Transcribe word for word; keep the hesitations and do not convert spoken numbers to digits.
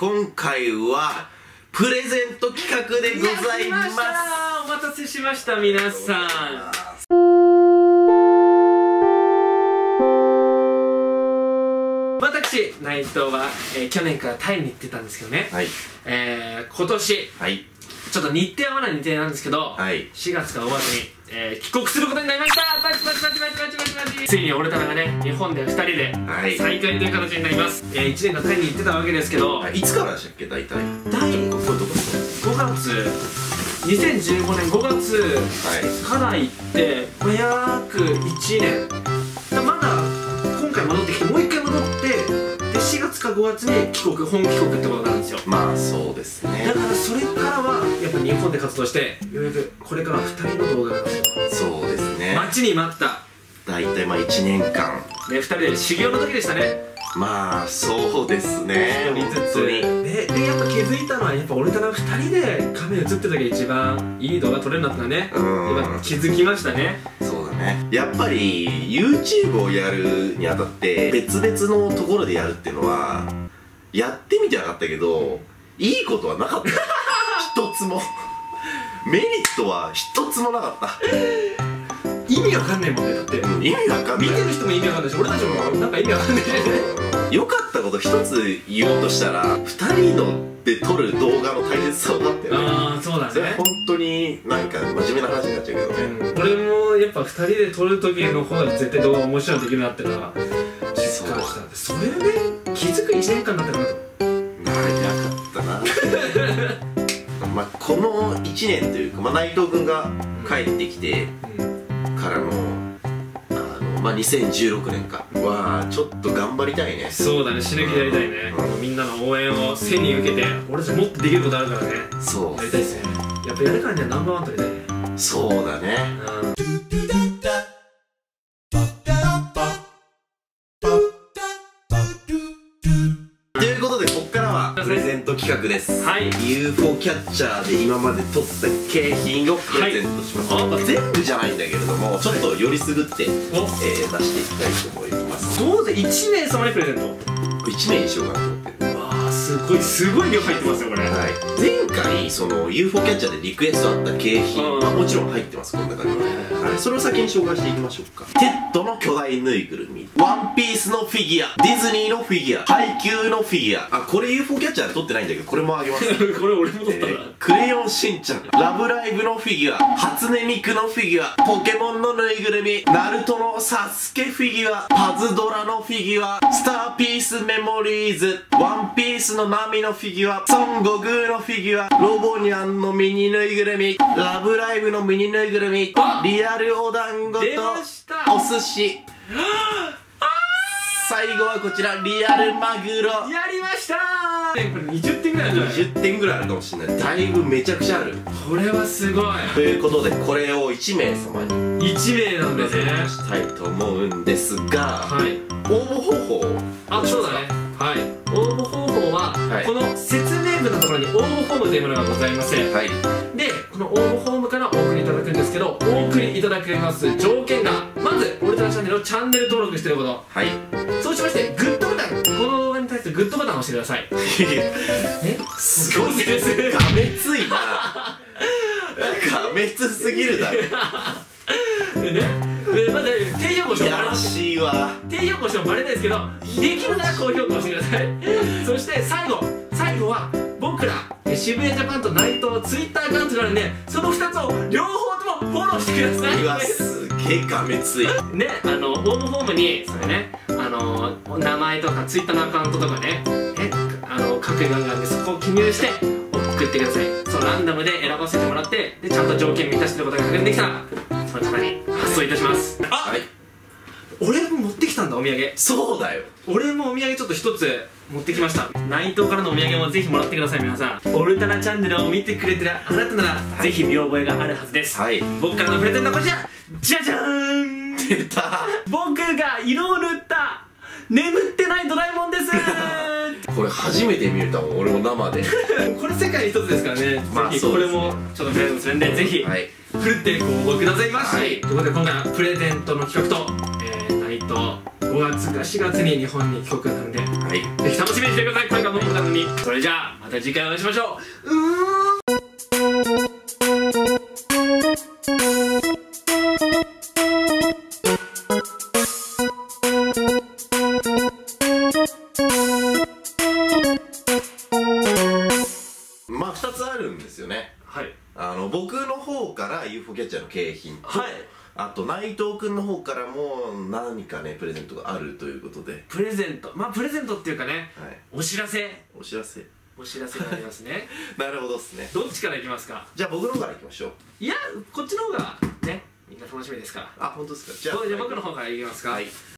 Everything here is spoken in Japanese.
今回はプレゼント企画でございます。 お待たせしました皆さん。私内藤は、えー、去年からタイに行ってたんですけどね、はい、えー、今年、はい、ちょっと日程合わない日程なんですけど、はい、しがつが終わずに、えー、帰国することになりました。パチパチパチパチパチパチパチ。ついに俺たちがね、日本でふたりで再会という形になります。えー、いちねんかんタイに行ってたわけですけど、 いつからでしたっけ大体。 大ごがつ、にせんじゅうごねんごがつから行って、まあ、約いちねん。まだ今回戻ってきてもう一回戻ってでしがつかごがつに帰国本帰国ってことなんですよ。 まあそうですね。 だからそれからはやっぱ日本で活動してようやくこれからはふたりの動画が出ますよ。そうですね。待ちに待った大体まあいちねんかんね、ふたりで修行の時でしたね。 まあそうですね。 一人ずつででやっぱ気づいたのはやっぱ俺たちふたりで画面映ってる時が一番いい動画撮れるんだったらね、やっぱ気づきましたね。そうだね。 やっぱり YouTube をやるにあたって別々のところでやるっていうのはやってみて分かったけどいいことはなかった一つもメリットは一つもなかった意味わかんないもんね。だって、うん、 意味わかんない。 見てる人も意味わかんないし俺たちもなんか意味わかんないしよかったこと一つ言おうとしたらふたりので撮る動画の大切さをだってね。ああそうだね。それ本当になんか真面目な話になっちゃうけどね、 うん、俺もやっぱふたりで撮る時の方が絶対動画面白いのできるなってのは実感したんで、それで気づくいちねんかんだったかなと。 なかったなまあこのいちねんというか、まあ、内藤君が帰ってきてからのまあにせんじゅうろくねんかはちょっと頑張りたいね。 そうだね、死ぬ気でやりたいね。みんなの応援を背に受けて俺たちもっとできることあるからね。そうやりたいっすね。やっぱやるからにはナンバーワン取りたいね。 そうだね。ということでこっからはプレゼント企画です。はい、 ユーフォー キャッチャーで今まで取った景品をプレゼントします。まあ全部じゃないんだけれどもちょっとよりすぐってえ出していきたいと思います。 どうぜいちめいさまにプレゼントいちめいにしようかなと思ってる。 わあすごいすごい量入ってますよこれ。 はい、前回その ユーフォー キャッチャーでリクエストあった景品はもちろん入ってます。この中には、はい、それを先に紹介していきましょうか。テッドの巨大ぬいぐるみ、ワンピースのフィギュア、ディズニーのフィギュア、ハイキューのフィギュア。あ、これ ユーフォー キャッチャーで撮ってないんだけどこれもあげますこれ俺も撮ったな、えー、クレヨンしんちゃん、ラブライブのフィギュア、初音ミクのフィギュア、ポケモンのぬいぐるみ、ナルトのサスケフィギュア、パズドラのフィギュア、スターピースメモリーズ、ワンピースのナミのフィギュア、孫悟空のフィギュア、ロボニャンのミニぬいぐるみ、ラブライブのミニぬいぐるみ、リアルお団子とお寿司。最後はこちらリアルマグロ。 やりましたー。これにじゅってんぐらいあるんじゃない？ にじゅってんぐらいあるかもしれない。だいぶめちゃくちゃある。 これはすごい。 ということでこれをいちめいさまにいちめいなんですねしたいと思うんですが、はい、応募方法。 あ、そうだね。はい、応募方法は、はい、この説明文のところに応募フォームというものがございません、はい、でこの応募フォームからお送りいただくんですけど、お送りいただけます条件がまず俺たちチャンネルのチャンネル登録してること、はい、そうしましてグッドボタン、この動画に対するグッドボタンを押してくださいえすごいですね。がめついながめつすぎるだろでね、でまず低評価をしてもバレない。 しいわ。 低評価をしてもバレないですけど、できるなら高評価をしてくださいそして最後最後は僕ら渋谷ジャパンと内藤ツイッターアカウントがあるんで、そのふたつを両方ともフォローしてください。 うわすげえがめついね、あの応募フォームにそれね、あの名前とかツイッターのアカウントとかね、えあの各番があるんでそこを記入して送ってください。そうランダムで選ばせてもらってでちゃんと条件満たしてることが確認できたらその方に発送いたします。あ、はい、俺も持ってきたんだお土産。 そうだよ、 俺もお土産ちょっと一つ持ってきました。内藤からのお土産もぜひもらってください。皆さんオルタナチャンネルを見てくれてるあなたなら、はい、ぜひ見覚えがあるはずです。はい、僕からのプレゼントはこちら、じゃじゃーん出た僕が色を塗った眠ってないドラえもんですこれ初めて見れたもん俺も生でこれ世界に一つですからね、まあ、ぜひこれもちょっとプレゼントするんでぜひ、はい、ふるってご応募くださいまし、はい、ということで今回はプレゼントの企画と、えー、内藤ごがつかしがつに日本に帰国なので、はい、ぜひ楽しみにしてください。これがノブなのに。それじゃあまた次回お会いしましょう。うーんまあふたつあるんですよね。はい、あの僕の方から ユーフォー キャッチャーの景品と、はい、あと内藤君の方からも何かねプレゼントがあるということで。 プレゼント、まあプレゼントっていうかね、はい、お知らせお知らせお知らせがありますね。 なるほどっすね。 どっちからいきますか。 じゃあ僕の方からいきましょう。 いやこっちの方がねみんな楽しみですから。 あ、本当ですか。 じゃあ僕の方からいきますか。はい。